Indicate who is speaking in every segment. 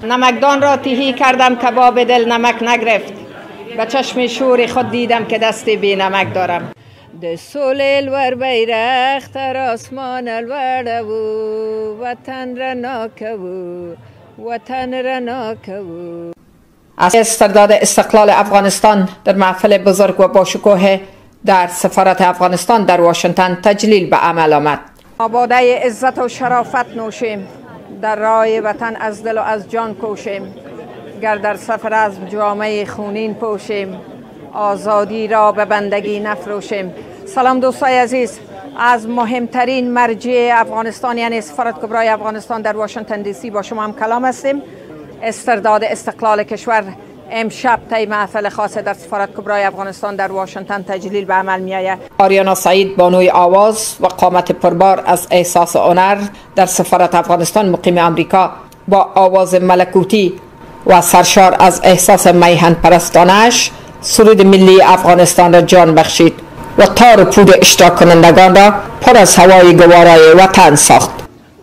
Speaker 1: نمکدان را تهی کردم کباب دل نمک نگرفت. به چشم شور خود دیدم که دست بی نمک دارم. د سول الور بیرخ تر آسمان الورده و وطن را ناکو وطن را ناکو. از استرداد استقلال افغانستان در محفل بزرگ و باشکوه در سفارت افغانستان در واشنگتن تجلیل به عمل آمد. باده عزت و شرافت نوشیم، در راه وطن از دل و از جان کوشیم. گر در سفر از جامعه خونین پوشیم، آزادی را به بندگی نفروشیم. سلام دوستای عزیز، از مهمترین مرجع افغانستان یعنی سفارت کبرای افغانستان در واشنگتن دی سی با شما هم کلام هستیم. استرداد استقلال کشور امشب طی محفل خاص در سفارت کبرای افغانستان در واشنگتن تجلیل به عمل می آید. آریانا سعید بانوی آواز و قامت پربار از احساس هنر در سفارت افغانستان مقیم آمریکا با آواز ملکوتی و سرشار از احساس میهن پرستانش سرود ملی افغانستان را جان بخشید و تار و پود اشتراک کنندگان را پر از هوای گوارای وطن ساخت.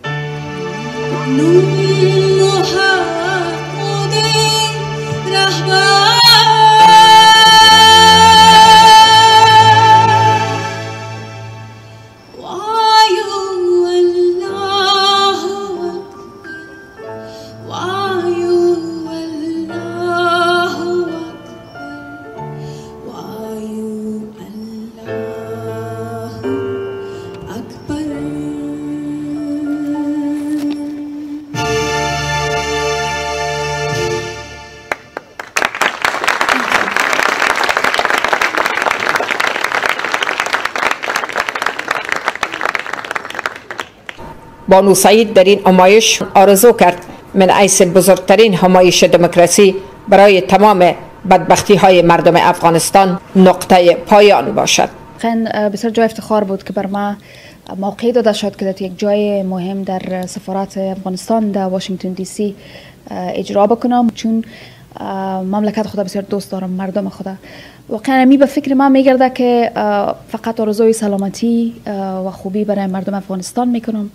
Speaker 1: بانو سعید در این همایش آرزو کرد من حیث بزرگترین همایش دموکراسی برای تمام بدبختی های مردم افغانستان نقطه پایان باشد.
Speaker 2: بسیار جای افتخار بود که بر ما موقعی داده شد که در یک جای مهم در سفارت افغانستان در واشنگتن دی سی اجرا بکنم، چون مملکت خدا بسیار دوست دارم، مردم خدا. واقعا می به فکر ما میگرده که فقط آرزوی سلامتی و خوبی برای مردم افغانستان میکنم.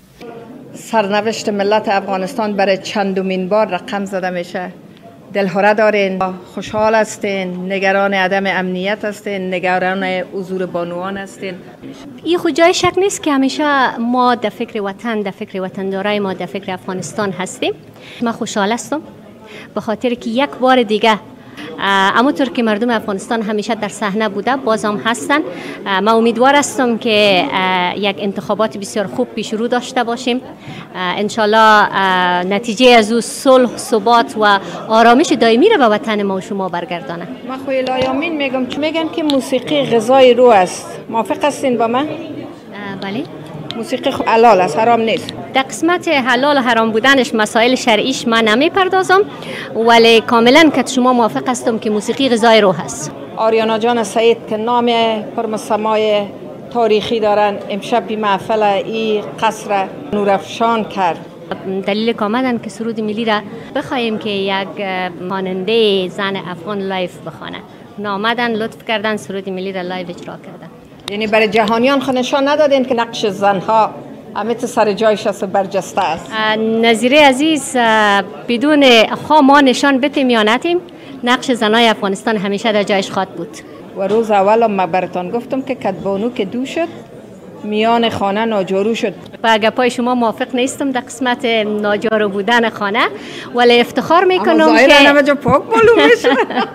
Speaker 1: سرنوشت ملت افغانستان برای چندمین بار رقم زده میشه. دلهره دارین، خوشحال هستین، نگران عدم امنیت هستین، نگران حضور بانوان هستین.
Speaker 3: این خود جای شک نیست که همیشه ما در فکر وطن، در فکر وطندارای ما، در فکر افغانستان هستیم. من خوشحال هستم به خاطر که یک بار دیگه همونطور که مردم افغانستان همیشه در صحنه بوده بازم هستن. من امیدوار هستم که یک انتخابات بسیار خوب پیش رو داشته باشیم. انشالله نتیجه از او صلح، ثبات و آرامش دائمی را به وطن ما و شما برگردانه.
Speaker 1: من خوی لایامین میگن که موسیقی غذای روح است. موافق هستین با من؟
Speaker 3: بله.
Speaker 1: موسیقی حلال است، حرام نیست.
Speaker 3: در قسمت حلال و حرام بودنش مسائل شرعیش من نمیپردازم، ولی کاملا که شما موافق هستم که موسیقی غذای روح است.
Speaker 1: آریانا جان سعید که نام پرمسمای تاریخی دارن امشب بی محفل ای قصر نورافشان کرد.
Speaker 3: دلیل که آمدن که سرود ملی را بخواهیم که یک خواننده زن افغان لایف بخوانه. آمدن لطف کردن سرود ملی را لایو اجرا کردن.
Speaker 1: یعنی برای جهانیان خود نشان ندادین که نقش زنها همه سر جایش است و برجسته است.
Speaker 3: نظیره عزیز، بدون ما نشان بتیم یا نتیم نقش زنای افغانستان همیشه در جایش خواهد بود.
Speaker 1: و روز اول ما براتون گفتم که کدبانو که دو شد میان خانه ناجارو شد.
Speaker 3: با گپای شما موافق نیستم در قسمت ناجارو بودن خانه، ولی افتخار میکنم که
Speaker 1: همه جا پاک معلوم میشه.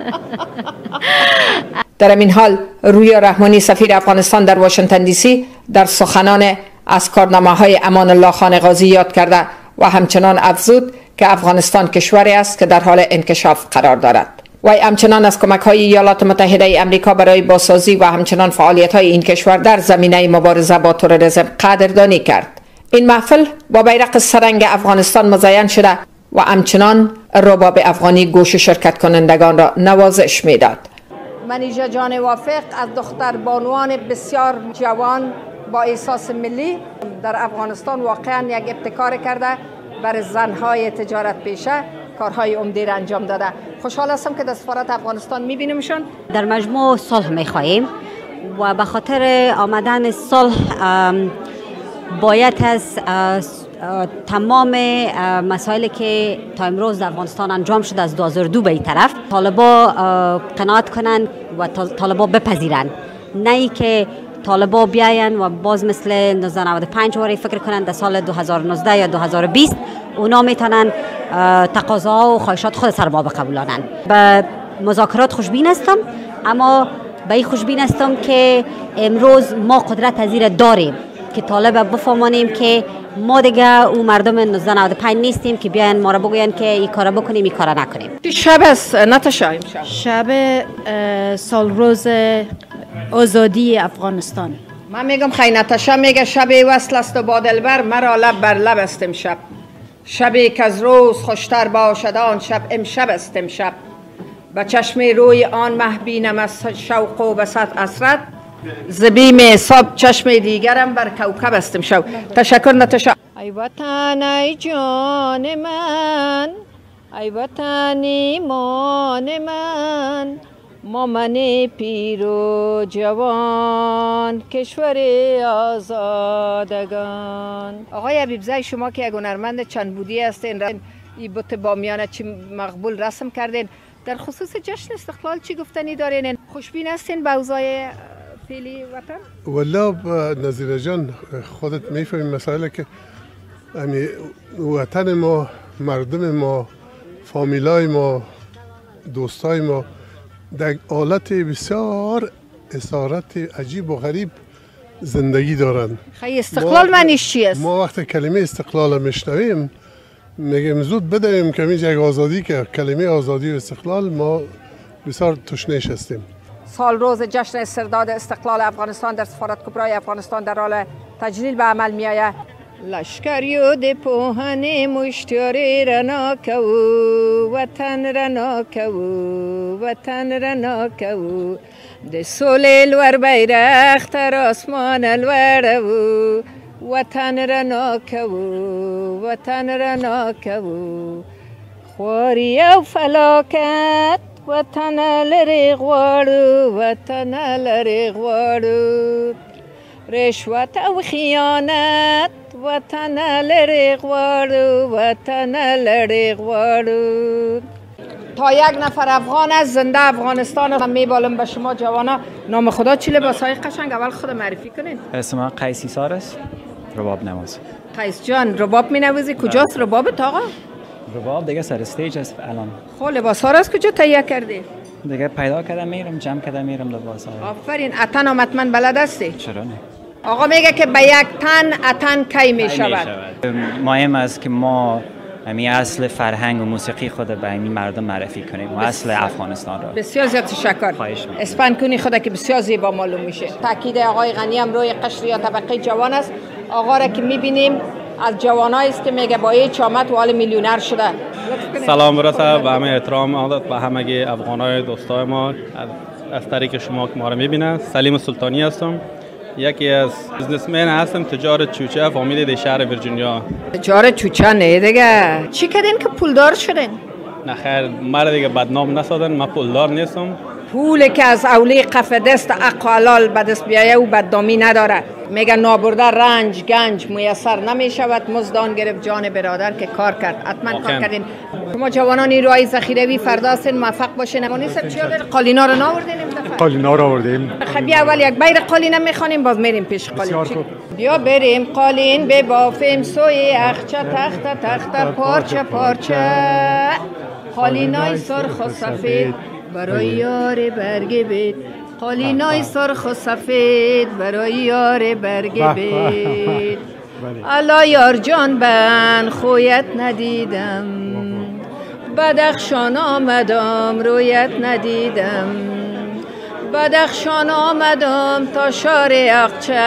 Speaker 1: در این حال رویا رحمانی سفیر افغانستان در واشنگتن دی سی در سخنان از کارنامه‌های امان الله خان غازی یاد کرده و همچنان افزود که افغانستان کشوری است که در حال انکشاف قرار دارد. وی همچنان از کمک‌های ایالات متحده آمریکا برای بازسازی و همچنان فعالیت‌های این کشور در زمینه مبارزه با تروریسم قدردانی کرد. این محفل با بیرق سرنگ افغانستان مزین شده و همچنان رباب افغانی گوش شرکت کنندگان را نوازش می‌داد. منیژه جان وافق از دختر بانوان بسیار جوان با احساس ملی در افغانستان واقعا یک ابتکار کرده، برای زنهای تجارت پیشه کارهای عمده را انجام داده. خوشحال هستم که در سفارت افغانستان میبینیمشون.
Speaker 4: در مجموع صلح میخواهیم و به خاطر آمدن صلح باید از تمام مسائلی که تا امروز در افغانستان انجام شده از 2002 به این طرف طالبا قناعت کنن و طالبا بپذیرن، نه ای که طالبا بیاین و باز مثل 1995 واری فکر کنن در سال 2019 یا 2020 اونا میتونن تقاضاها و خواهشات خود سر ما بقبولانن. به مذاکرات خوشبین هستم، اما به این خوشبین هستم که امروز ما قدرت ازیر داریم که طالب بفهمانیم که ما دیگه او مردم 1995 نیستیم که بیاین ما را بگوین که این کارا بکنیم این کارا نکنیم.
Speaker 1: شب است نتاشا امشب؟
Speaker 5: شب سال روز آزادی افغانستان.
Speaker 1: من میگم خیلی نتاشا میگه شب وصل است و با دلبر، مرا لب بر لب است امشب. شبی که از روز خوشتر باشد آن شب امشب است امشب. به چشم روی آن مه بینم از شوق و بسط اسرت، ز بیم صبح چشم دیگرم بر کوکب است امشب. تشکر نتاشا. ای وطن ای جان من، ای وطن ایمان من، مامن پیر و جوان، کشور آزادگان. آقای حبیبزاده شما که یک هنرمند چند بودی هستین، این بت بامیانه چی مقبول رسم کردین، در خصوص جشن استقلال چی گفتنی دارین؟ خوشبین هستین به اوضاع فعلی وطن؟
Speaker 6: والله نظیر جان خودت میفهمی مسائل که وطن ما، مردم ما، فامیلای ما، دوستای ما در حالت بسیار اسارت عجیب و غریب زندگی دارن.
Speaker 1: خیلی استقلال معنیش چی است؟
Speaker 6: ما وقت کلمه استقلال میشنویم میگیم زود بدهیم که میگه یک آزادی، که کلمه آزادی و استقلال ما بسیار تشنه‌اش هستیم.
Speaker 1: سال روز جشن استرداد استقلال افغانستان در سفارت کبرای افغانستان در حال تجلیل به عمل می آید. لشکریو د پوهن مشتری رنا کو، وطن رنا کو، وطن رنا کو، د سولی لور بیرغ تر آسمان لوړو، وطن رنا کو، وطن رنا کو، خواری او فلاکت وطن لري غواړو، وطن لري غواړو، رشوت او خیانت وطن لري غواړو، وطن لري غواړو. تا یک نفر افغان از زنده افغانستان هم میبالم به شما جوانا. نام خدا چی؟ لباسای قشنگ اول خود معرفی کنین.
Speaker 7: اسم من قیس ایسار است، رباب نواز.
Speaker 1: قیس جان رباب می نوازی؟ کجاست ربابت آقا؟
Speaker 7: رباب دیگه سر استیج است الان.
Speaker 1: خب لباسا را از کجا تهیه کردی؟
Speaker 7: دیگه پیدا کردم میرم جمع کردم میرم لباسا.
Speaker 1: آفرین. اتن هم حتما بلد هستی؟
Speaker 7: چرا نه؟
Speaker 1: آقا میگه که به یک تن اتن کی می شود؟
Speaker 7: مهم است که ما همین اصل فرهنگ و موسیقی خود به این مردم معرفی کنیم و اصل افغانستان را.
Speaker 1: بسیار زیاد تشکر. اسپن کنی خدا که بسیار زیبا معلوم میشه. تاکید آقای غنی هم روی قشر یا طبقه جوان است. آقا را که میبینیم از جوانایی است که میگه با هیچ آمد و حال میلیونر شده.
Speaker 8: سلام برسه به همه احترام عادت به همه افغانای دوستای ما از طریق شما که ما را میبینه. سلیم سلطانی هستم، یکی از بزنسمن هستم، تجار چوچه فامیلی در شهر ویرجینیا. تجار
Speaker 1: چوچه نه دیگه. چی کردین که پولدار شدین؟
Speaker 8: نه خیر، مرا دیگه بدنام نسادن، من پولدار نیستم.
Speaker 1: پولی که از اولی قف دست اقالال به دست بیایه او بدنامی نداره. میگه نابرده رنج گنج میسر نمی شود، مزدان گرفت جان برادر که کار کرد. حتما کار کردین. شما جوانان نیروهای ذخیروی فردا هستین، موفق باشین. امانی سر چی دارین؟ قالینا رو ناوردین این دفعه؟
Speaker 9: قالینا رو آوردیم.
Speaker 1: خب اول یک بیر قالین میخوانیم باز میریم پیش قالین. بیا بریم قالین ببافیم سوی اخچه تخت تخت پارچه پارچه، قالینای سرخ و سفید برای یار برگ بید، قالینای سرخ و سفید برای یار برگ بید. الا یار جان بن خویت ندیدم، بدخشان آمدم رویت ندیدم، بدخشان آمدم تا شار اقچه،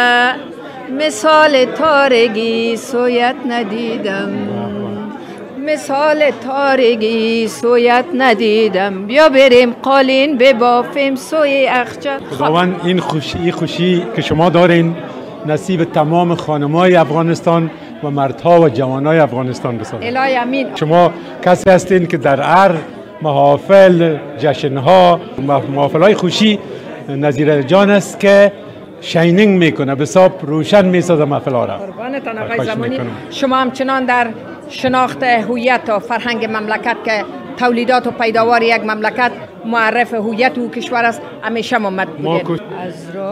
Speaker 1: مثال تارگی سویت ندیدم، مثال تارگی سویت ندیدم. بیا بریم قالین ببافیم سوی اخچه.
Speaker 9: خداوند این خوشی که شما دارین نصیب تمام خانمای افغانستان و مردها و جوانای افغانستان بسازد.
Speaker 1: الهی امین.
Speaker 9: شما کسی هستین که در هر محافل، جشنها، محافلهای خوشی نظیر جان است که شاینینگ میکنه، بسیار روشن میسازه محفل را.
Speaker 1: قربانتان آقای زمانی. شما همچنان در شناخت هویت و فرهنگ مملکت که تولیدات و پیداوار یک مملکت معرف هویت و کشور است همیشه ممد بودید.